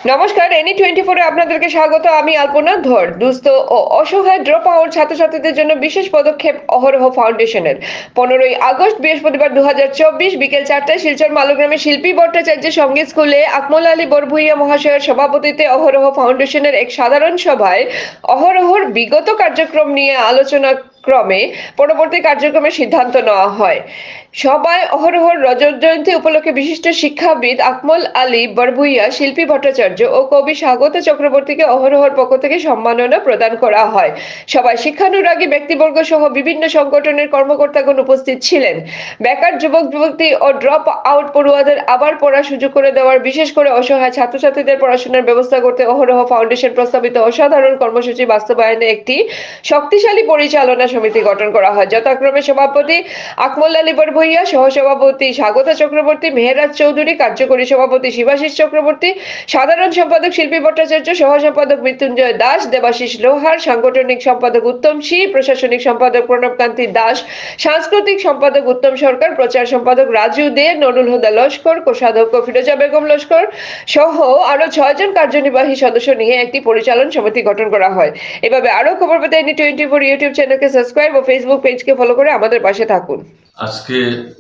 নমস্কার, এনি 24 এ আপনাদেরকে স্বাগত। আমি আলপনা ধর। দুস্থ ও অসহায় ড্রপ আউট ছাত্রছাত্রীদের জন্য বিশেষ পদক্ষেপ অহরহ ফাউন্ডেশনের। 15 আগস্ট বৃহস্পতিবার 2024 বিকেল 4টায় শিলচর মালগ্রামে শিল্পী ভট্টাচার্য সঙ্গীত স্কুলে আকমল আলী বরভুইয়া মহাশয়ের সভাপতিত্বে অহরহ ফাউন্ডেশনের এক সাধারণ সভায় অহরহর বিগত কার্যক্রম নিয়ে আলোচনা ক্রমে পরবর্তী কার্যক্রমের সিদ্ধান্ত নেওয়া হয়। সভায় অহরহর রজত জয়ন্তী উপলক্ষে বিশিষ্ট শিক্ষাবিদ আকমল আলী বরভুইয়া, শিল্পী ভট্টাচার্য ও কবি স্বাগত চক্রবর্তীকে অহরহর পক্ষ থেকে সম্মাননা প্রদান করা হয়। সভায় শিক্ষানুরাগী ব্যক্তিবর্গ সহ বিভিন্ন সংগঠনের কর্মকর্তাগণ উপস্থিত ছিলেন। বেকার যুবক যুবতী ও ড্রপ আউট পড়ুয়াদের আবার পড়ার সুযোগ করে দেওয়ার, বিশেষ করে অসহায় ছাত্রছাত্রীদের পড়াশোনার ব্যবস্থা করতে অহরহ ফাউন্ডেশন প্রস্তাবিত অসাধারণ কর্মসূচি বাস্তবায়নে একটি শক্তিশালী পরিচালনা সমিতি গঠন করা হয়। যথাক্রমে সভাপতি আকমল আলী বরভুইয়া, সহসভাপতি স্বাগত চক্রবর্তী, মেহেরাজ চৌধুরী, কার্যকরী সভাপতি শিবাশিস চক্রবর্তী, সাধারণ সম্পাদক শিল্পী ভট্টাচার্য, সহ সম্পাদক মৃত্যুঞ্জয় দাস, দেবাশিস লোহার, সাংগঠনিক সম্পাদক উত্তম সি, প্রশাসনিক সম্পাদক প্রণবকান্তি দাস, সাংস্কৃতিক সম্পাদক উত্তম সরকার, প্রচার সম্পাদক রাজু দে, নুরুল হুদা লস্কর, কোষাধ্যক্ষ ফিরোজা বেগম লস্কর সহ আরো 6 জন কার্যনির্বাহী সদস্য নিয়ে একটি পরিচালন সমিতি গঠন করা হয়। এভাবে আরো খবর পেতে এনি 24 ইউটিউব চ্যানেলকে সাবস্ক্রাইব ও ফেসবুক পেজকে ফলো করে আমাদের পাশে থাকুন। আজকে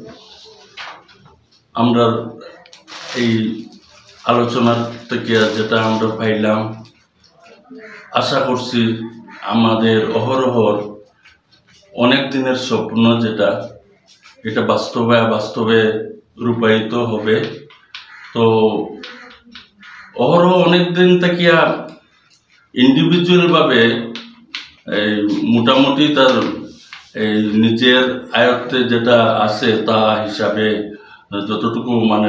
আমরা এই আলোচনার থেকে যেটা আমরা পাইলাম, আশা করছি আমাদের অহরহর অনেক দিনের স্বপ্ন যেটা এটা বাস্তবে রূপায়িত হবে। তো অহরহ অনেক দিন থেকে ইন্ডিভিজুয়ালভাবে এই মোটামুটি তার এই নিজের আয়ত্তে যেটা আছে তা হিসাবে যতটুকু মানে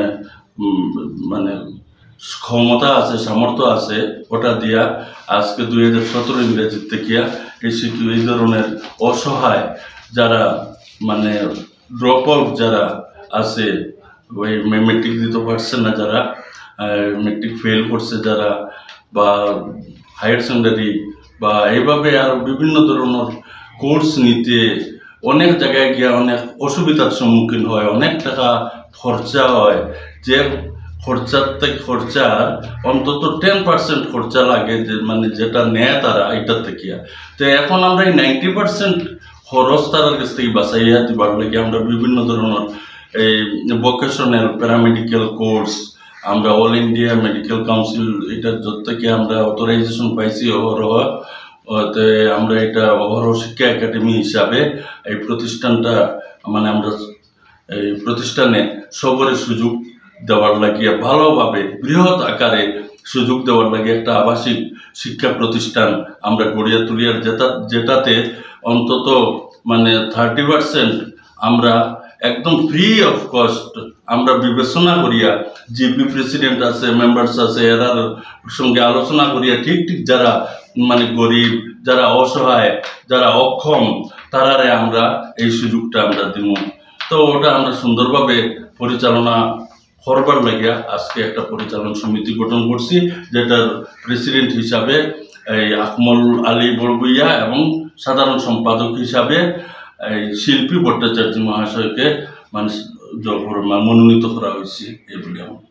ক্ষমতা আছে, সামর্থ্য আছে, ওটা দিয়া আজকে 2017 ইংরেজির থেকে এই ধরনের অসহায় যারা মানে ড্রপ আউট যারা আছে, ওই মেট্রিক দিতে পারছে না যারা, মেট্রিক ফেল করছে যারা, বা হায়ার সেকেন্ডারি বা এইভাবে আর বিভিন্ন ধরনের কোর্স নিতে অনেক জায়গায় গিয়ে অনেক অসুবিধার সম্মুখীন হয়, অনেক টাকা খরচা হয়, যে খরচার অন্তত 10% খরচা লাগে, যে মানে যেটা নেয় তারা এটার থেকে। তো এখন আমরা এই 90% খরচ তার কাছ থেকে বাঁচাইয়া দিবার লাগে আমরা বিভিন্ন ধরনের এই ভোকেশনাল প্যারামেডিক্যাল কোর্স, আমরা অল ইন্ডিয়া মেডিকেল কাউন্সিল এটার যত থেকে আমরা অথরাইজেশন পাইছি অহরহ। আমরা এটা অহরহ শিক্ষা একাডেমি হিসাবে এই প্রতিষ্ঠানটা মানে আমরা এই প্রতিষ্ঠানে সবরে সুযোগ দেওয়ার লাগিয়ে ভালোভাবে বৃহৎ আকারে সুযোগ দেওয়ার লাগে একটা আবাসিক শিক্ষা প্রতিষ্ঠান আমরা গড়িয়া তুলিয়ার যেটাতে অন্তত মানে 30% আমরা একদম ফ্রি অফ কস্ট আমরা বিবেচনা করিয়া, জিপি প্রেসিডেন্ট আছে, মেম্বার্স আছে, এরার সঙ্গে আলোচনা করিয়া ঠিক যারা মানে গরিব, যারা অসহায়, যারা অক্ষম, তারারে আমরা এই সুযোগটা আমরা দিব। তো ওটা আমরা সুন্দরভাবে পরিচালনা করবার লাগিয়া আজকে একটা পরিচালন সমিতি গঠন করছি, যেটার প্রেসিডেন্ট হিসাবে এই আকমল আলী বরভুইয়া এবং সাধারণ সম্পাদক হিসাবে এই শিল্পী ভট্টাচার্য মহাশয়কে মানে মনোনীত করা হয়েছে। এই বলে